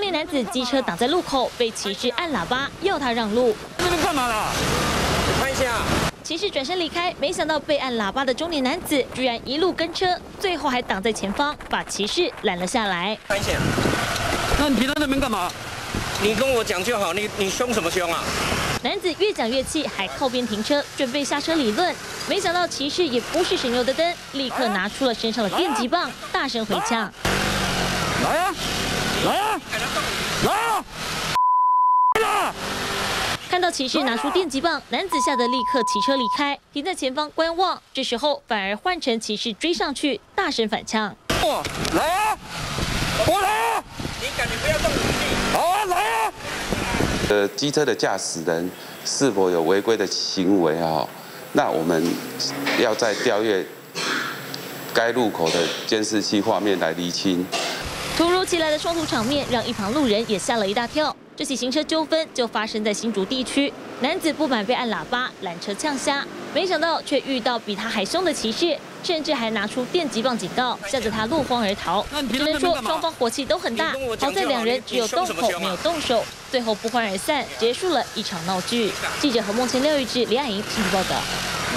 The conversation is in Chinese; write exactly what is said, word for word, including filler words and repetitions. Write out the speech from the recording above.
年男子机车挡在路口，被骑士按喇叭要他让路。 这边干嘛啦？看一下。 骑士转身离开，没想到被按喇叭的中年男子居然一路跟车，最后还挡在前方，把骑士拦了下来。 看一下。那你停在那边干嘛？你跟我讲就好，你你凶什么凶啊？ 男子越讲越气，还靠边停车，准备下车理论。没想到骑士也不是省油的灯，立刻拿出了身上的电击棒，大声回呛。 来啊！来啊！来啊！来！ 看到骑士拿出电击棒，男子吓得立刻骑车离开，停在前方观望。这时候反而换成骑士追上去，大声反呛：“ 来啊！我来啊！你敢，你不要动武器！好啊，来啊！” 呃，机车的驾驶人是否有违规的行为啊？那我们要在调阅该路口的监视器画面来厘清。 突如其来的冲突场面让一旁路人也吓了一大跳。这起行车纠纷就发生在新竹地区，男子不满被按喇叭拦车呛瞎，没想到却遇到比他还凶的骑士，甚至还拿出电击棒警告，吓得他落荒而逃。只能说双方火气都很大，好在两人只有动口没有动手，最后不欢而散，结束了一场闹剧。记者何梦谦、廖玉志、李雅莹新竹报道。